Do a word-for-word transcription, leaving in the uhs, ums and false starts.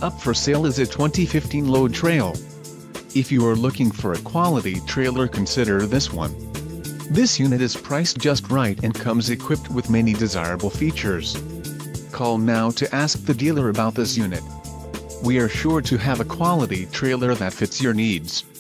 Up for sale is a twenty fifteen load trail. If you are looking for a quality trailer, consider this one. This unit is priced just right and comes equipped with many desirable features. Call now to ask the dealer about this unit. We are sure to have a quality trailer that fits your needs.